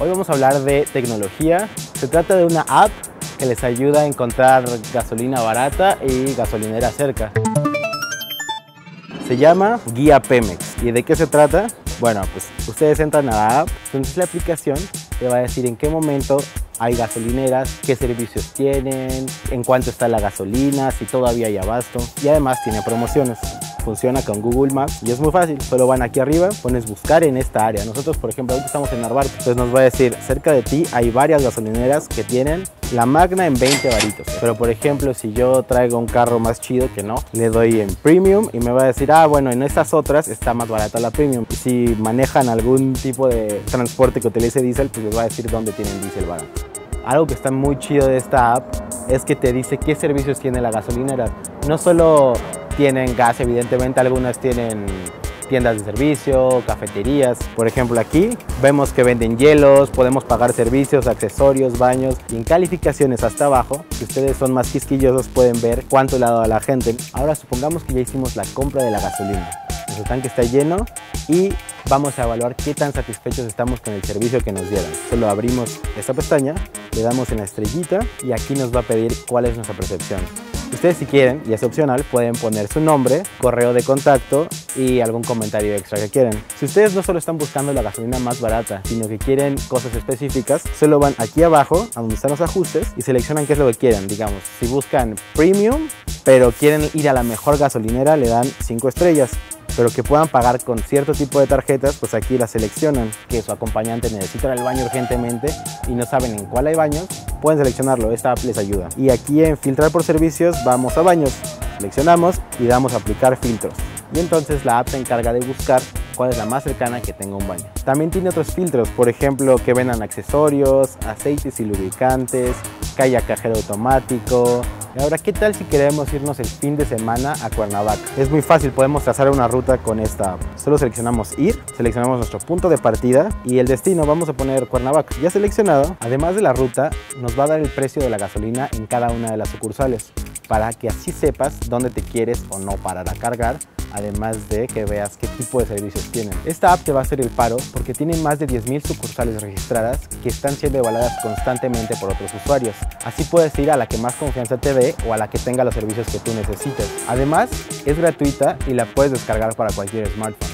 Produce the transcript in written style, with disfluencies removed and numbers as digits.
Hoy vamos a hablar de tecnología. Se trata de una app que les ayuda a encontrar gasolina barata y gasolinera cerca. Se llama Guía Pemex. ¿Y de qué se trata? Bueno, pues ustedes entran a la app, entonces la aplicación te va a decir en qué momento hay gasolineras, qué servicios tienen, en cuánto está la gasolina, si todavía hay abasto, y además tiene promociones. Funciona con Google Maps y es muy fácil, solo van aquí arriba, pones buscar en esta área. Nosotros, por ejemplo, ahorita estamos en Narvarte, entonces nos va a decir, cerca de ti hay varias gasolineras que tienen la Magna en 20 varitos. Pero por ejemplo, si yo traigo un carro más chido que no, le doy en Premium y me va a decir, ah, bueno, en estas otras está más barata la Premium. Y si manejan algún tipo de transporte que utilice diésel, pues les va a decir dónde tienen diésel barato. Algo que está muy chido de esta app es que te dice qué servicios tiene la gasolinera. No solo tienen gas, evidentemente algunas tienen tiendas de servicio, cafeterías. Por ejemplo, aquí vemos que venden hielos, podemos pagar servicios, accesorios, baños y en calificaciones hasta abajo. Si ustedes son más quisquillosos pueden ver cuánto le ha dado a la gente. Ahora supongamos que ya hicimos la compra de la gasolina. Nuestro tanque está lleno y vamos a evaluar qué tan satisfechos estamos con el servicio que nos dieron. Solo abrimos esta pestaña, le damos en la estrellita y aquí nos va a pedir cuál es nuestra percepción. Ustedes, si quieren, y es opcional, pueden poner su nombre, correo de contacto y algún comentario extra que quieren. Si ustedes no solo están buscando la gasolina más barata, sino que quieren cosas específicas, solo van aquí abajo, a donde están los ajustes, y seleccionan qué es lo que quieren. Digamos, si buscan Premium, pero quieren ir a la mejor gasolinera, le dan 5 estrellas. Pero que puedan pagar con cierto tipo de tarjetas, pues aquí las seleccionan. Que su acompañante necesita ir al baño urgentemente y no saben en cuál hay baños, pueden seleccionarlo, esta app les ayuda. Y aquí en filtrar por servicios vamos a baños, seleccionamos y damos a aplicar filtros. Y entonces la app se encarga de buscar cuál es la más cercana que tenga un baño. También tiene otros filtros, por ejemplo, que vendan accesorios, aceites y lubricantes, que haya cajero automático. Y ahora, ¿qué tal si queremos irnos el fin de semana a Cuernavaca? Es muy fácil, podemos trazar una ruta con esta app. Solo seleccionamos ir, seleccionamos nuestro punto de partida y el destino, vamos a poner Cuernavaca. Ya seleccionado, además de la ruta, nos va a dar el precio de la gasolina en cada una de las sucursales, para que así sepas dónde te quieres o no parar a cargar, además de que veas qué tipo de servicios tienen. Esta app te va a hacer el paro porque tienen más de 10,000 sucursales registradas que están siendo evaluadas constantemente por otros usuarios. Así puedes ir a la que más confianza te dé o a la que tenga los servicios que tú necesites. Además, es gratuita y la puedes descargar para cualquier smartphone.